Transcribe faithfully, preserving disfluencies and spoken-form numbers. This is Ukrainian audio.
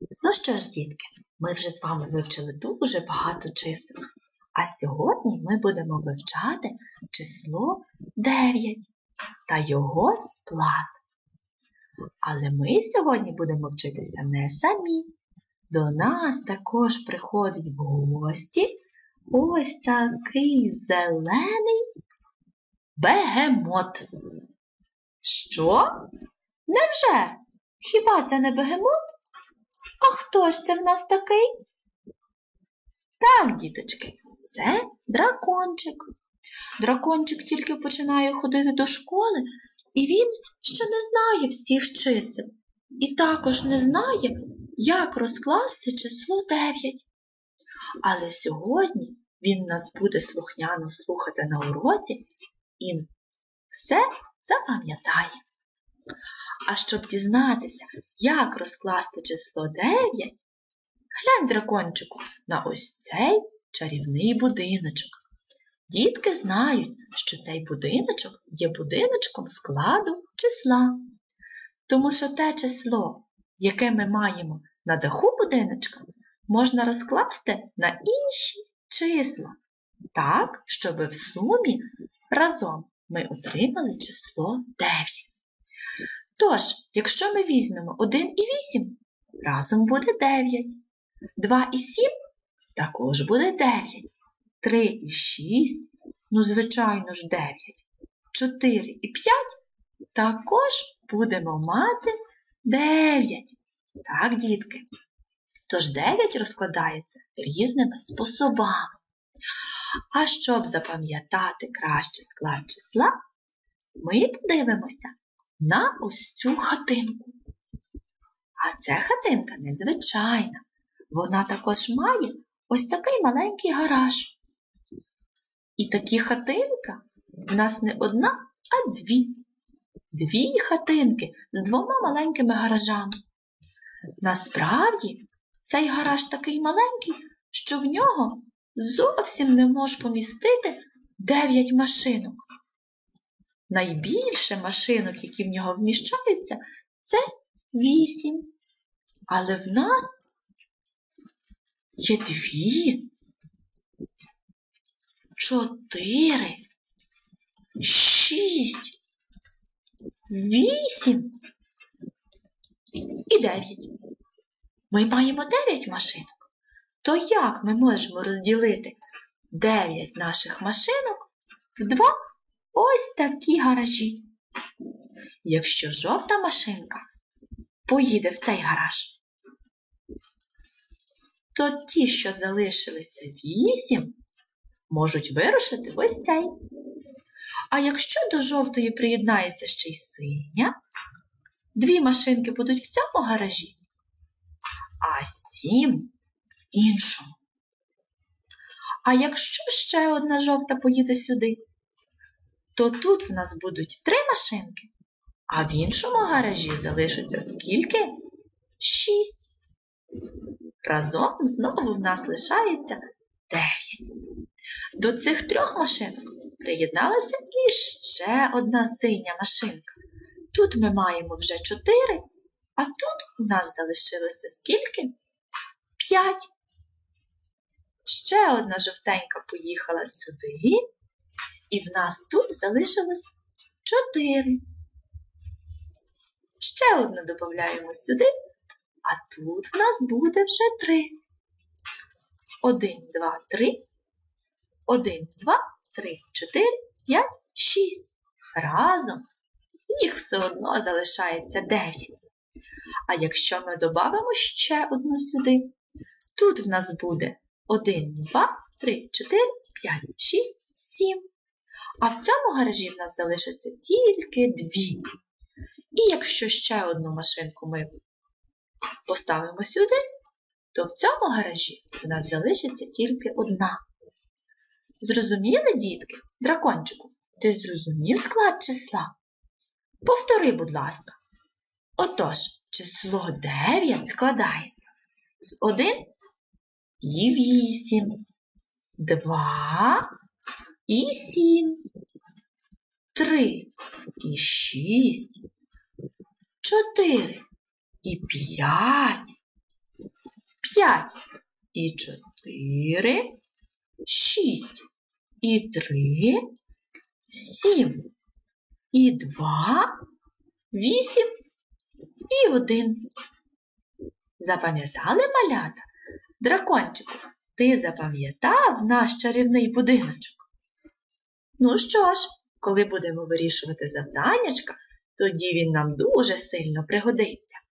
Ну що ж, дітки, ми вже з вами вивчили дуже багато чисел. А сьогодні ми будемо вивчати число дев'ять та його склад. Але ми сьогодні будемо вчитися не самі. До нас також приходить в гості ось такий зелений бегемот. Що? Невже? Хіба це не бегемот? А хто ж це в нас такий? Так, діточки, це дракончик. Дракончик тільки починає ходити до школи, і він ще не знає всіх чисел. І також не знає, як розкласти число дев'ять. Але сьогодні він нас буде слухняно слухати на уроці і все запам'ятає. А щоб дізнатися, як розкласти число дев'ять, глянь, дракончику, на ось цей чарівний будиночок. Дітки знають, що цей будиночок є будиночком складу числа. Тому що те число, яке ми маємо на даху будиночка, можна розкласти на інші числа, так, щоб в сумі разом ми отримали число дев'ять. Тож, якщо ми візьмемо один і вісім, разом буде дев'ять. два і сім також буде дев'ять. три і шість, ну звичайно ж дев'ять. чотири і п'ять також будемо мати дев'ять. Так, дітки. Тож дев'ять розкладається різними способами. А щоб запам'ятати краще склад числа, ми подивимося на ось цю хатинку. А ця хатинка незвичайна. Вона також має ось такий маленький гараж. І такі хатинка в нас не одна, а дві. Дві хатинки з двома маленькими гаражами. Насправді, цей гараж такий маленький, що в нього зовсім не може помістити дев'ять машинок. Найбільше машинок, які в нього вміщаються, це вісім. Але в нас є дві, чотири, шість, вісім і дев'ять. Ми маємо дев'ять машинок. То як ми можемо розділити дев'ять наших машинок в два ось такі гаражі? Якщо жовта машинка поїде в цей гараж, то ті, що залишилися вісім, можуть вирушити в ось цей. А якщо до жовтої приєднається ще й синя, дві машинки будуть в цьому гаражі, а сім в іншому. А якщо ще одна жовта поїде сюди, то тут в нас будуть три машинки, а в іншому гаражі залишиться скільки? Шість. Разом знову в нас лишається дев'ять. До цих трьох машинок приєдналася іще одна синя машинка. Тут ми маємо вже чотири, а тут у нас залишилося скільки? п'ять. Ще одна жовтенька поїхала сюди, і в нас тут залишилось чотири. Ще одну додаємо сюди, а тут в нас буде вже три. Один, два, три. Один, два, три, чотири, п'ять, шість. Разом їх все одно залишається дев'ять. А якщо ми додамо ще одну сюди, тут в нас буде один, два, три, чотири, п'ять, шість, сім. А в цьому гаражі в нас залишиться тільки дві. І якщо ще одну машинку ми поставимо сюди, то в цьому гаражі в нас залишиться тільки одна. Зрозуміли, дітки? Дракончику, ти зрозумів склад числа? Повтори, будь ласка. Отож, число дев'ять складається з один і вісім, два і сім, три і шість, чотири і п'ять, п'ять і чотири, шість і три, сім і два, вісім і один. Запам'ятали, малята? Дракончику, ти запам'ятав наш чарівний будиночок? Ну що ж, коли будемо вирішувати завданнячка, тоді він нам дуже сильно пригодиться.